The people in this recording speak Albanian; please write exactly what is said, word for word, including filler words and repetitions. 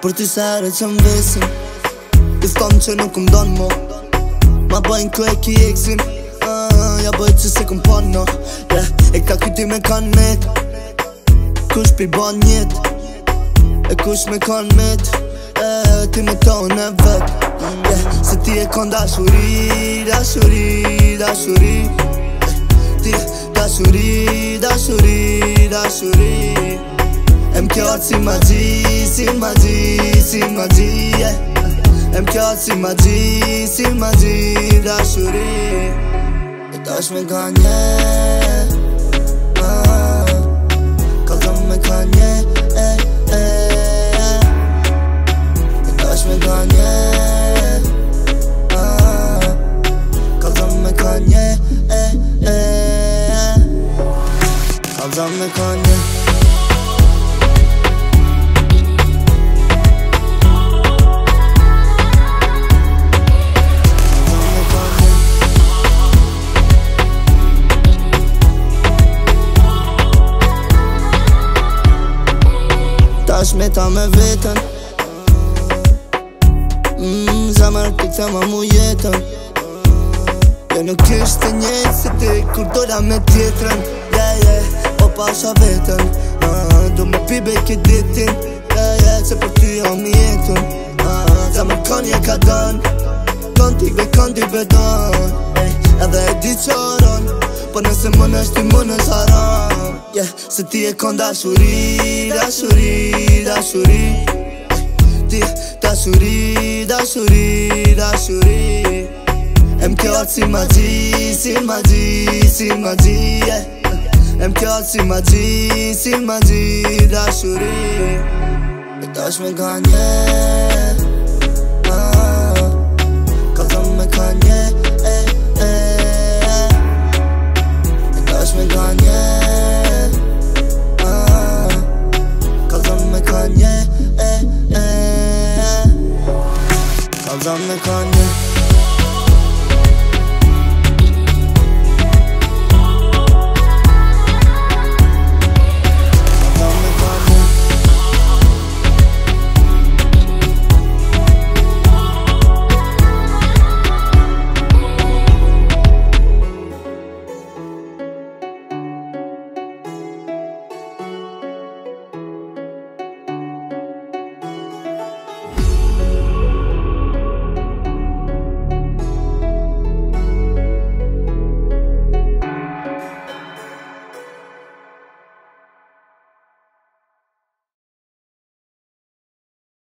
Për ty se herët që m'vesin I thom që nuk m'don mo Ma bëjnë ku e ki eksin uh, Ja bëjt që se këm pon no yeah. E ka kyti me kanet Kush pi ban jet E kush me kan met eh, Ti me tonë e vet yeah. Se ti e kon dashuri Dashuri, dashuri Ti dashuri, dashuri, dashuri Em kjartë si magji, si magji, si magji yeah. Em kjartë si magji, si magji, dashuri E tash me ganje ah, Kallzëm me kanje eh, eh. E tash me ganje ah, Kallzëm me kanje eh, eh. Kallzëm me kanje Tash me ta me vetën mm, Zemër ti të ma mu jetën Jo nuk ishte njëjtë si ti Kur dola me tjetërën yeah, yeah, po pasha vetën uh, Do me pibe ki ditin yeah, yeah, Se për ty jo mi jetën uh, Zemër kanje ka dën Kon t'i be kon t'i bedon hey, Edhe e di qoron Po nëse më nësht ti më nës haram yeah, Se ti e kon dashuri, dashuri, dashuri Ti dashuri, dashuri, dashuri Em kjartë si magji, si magji, si magji yeah. Em kjartë si magji, si magji, dashuri E tash me ganje ah, Kallzëm me kanje eh, eh. E tash me ganje ah, Kallzëm me kanje eh, eh. Kallzëm me kanje